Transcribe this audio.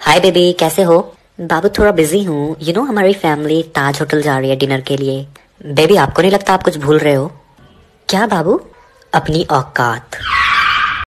Hi baby, कैसे हो? बाबू थोड़ा बिजी हूँ। हमारी फैमिली ताज होटल जा रही है डिनर के लिए। बेबी, आपको नहीं लगता आप कुछ भूल रहे हो? क्या बाबू? अपनी औकात।